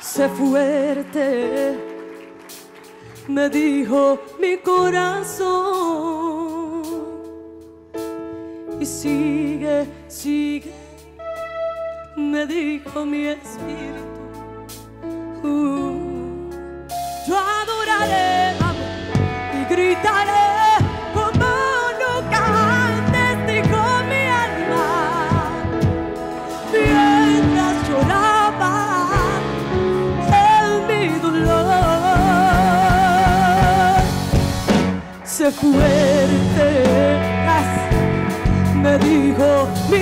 Sé fuerte, me dijo mi corazón. Y sigue, sigue, me dijo mi espíritu. Yo adoraré y gritaré como nunca antes, dijo mi alma, mientras lloraba en mi dolor. Sé fuerte, me dijo mi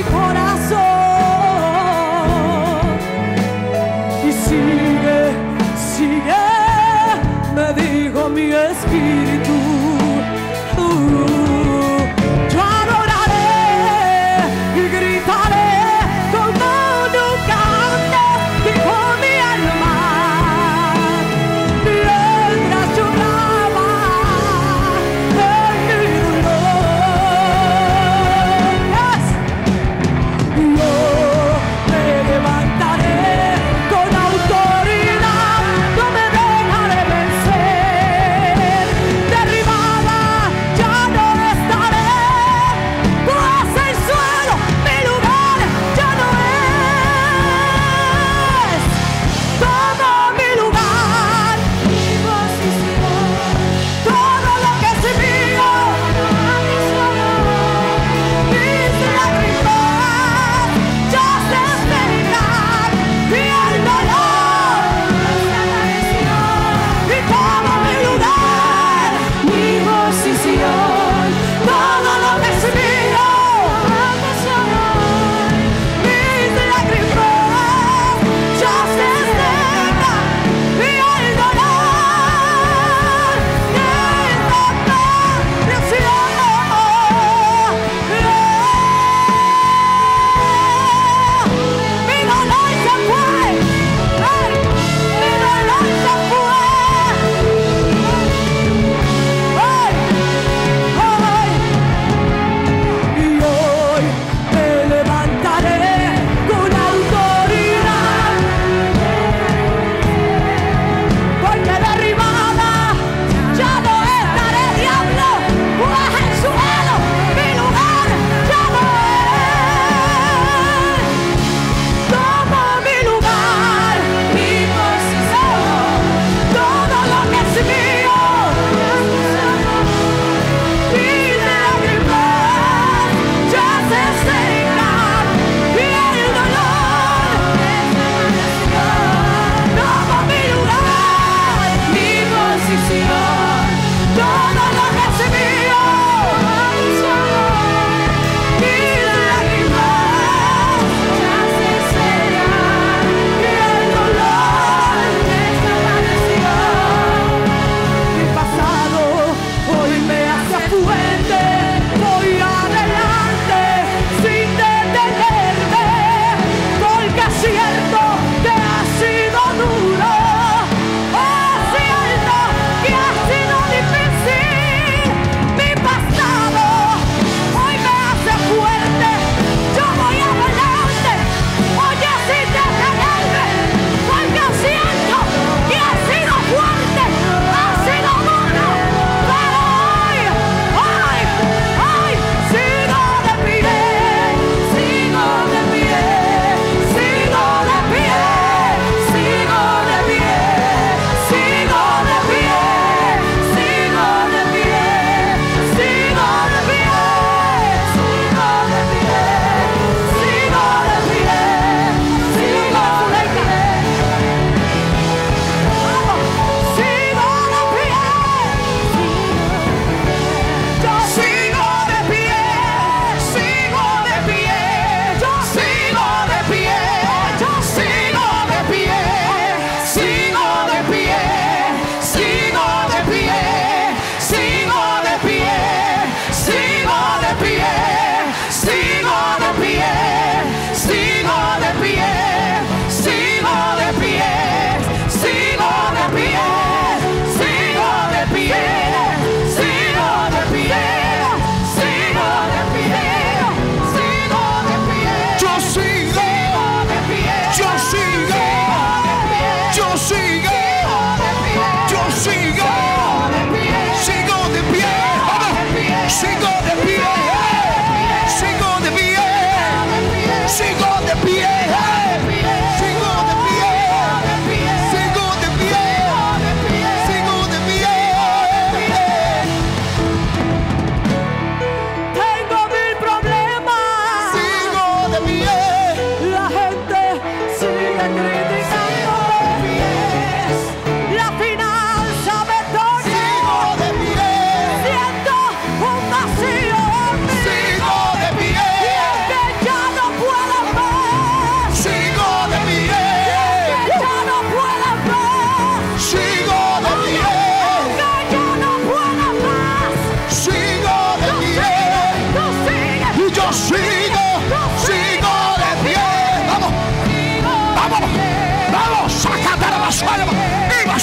corazón. Y sigue, sigue, me dijo mi espíritu. Yo adoraré y gritaré como nunca antes, dijo mi alma, mientras lloraba en mi dolor. Yes.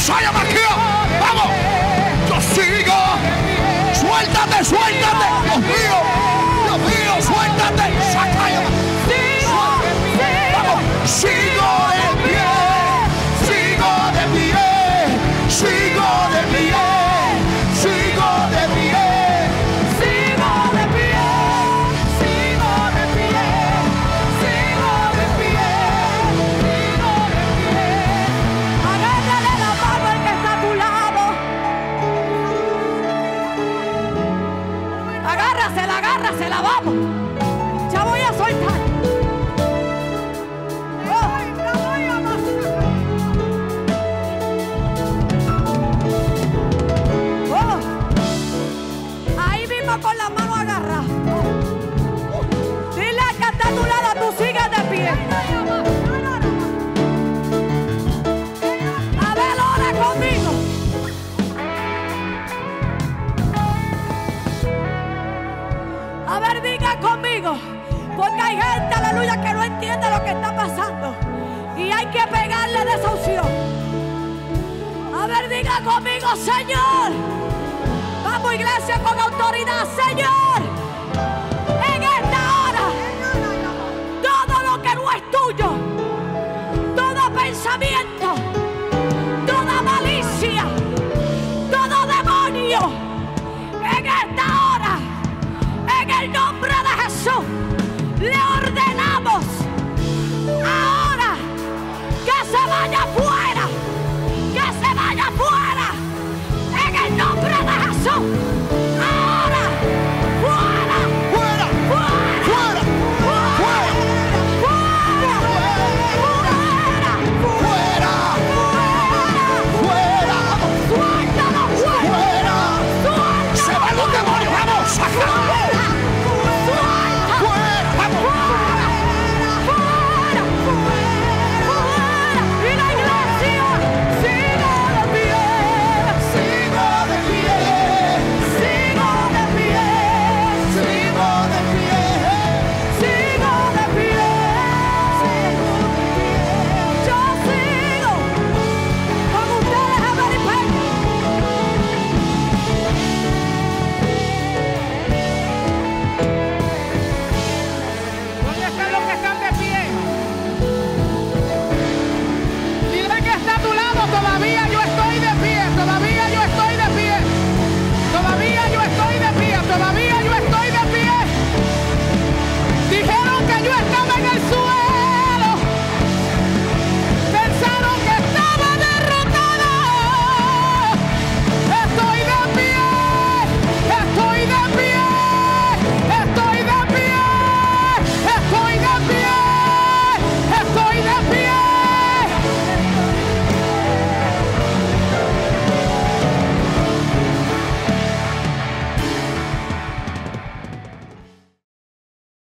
Saya Maquia. Vamos. Yo sigo. Suéltate, suéltate. Dios mío, suéltate. Sacaya. Vamos. Sigo de pie. Sigo de pie. Sigo de pie. Sigo de pie. Sigo de pie, sigo de pie, sigo de pie, sigo de pie. Agárrale la mano al que está a tu lado. Agárrasela, agárrasela, vamos. Ya voy a soltar. Ahí mismo con la mano agarrada. Dile al que está a tu lado, tú sigues de pie. A ver, ora conmigo. A ver, diga conmigo. Porque hay gente, aleluya, que no entiende lo que está pasando. Y hay que pegarle de esa unción. A ver, diga conmigo, Señor. Vamos, iglesia, con autoridad, Señor. En esta hora, todo lo que no es tuyo, todo pensamiento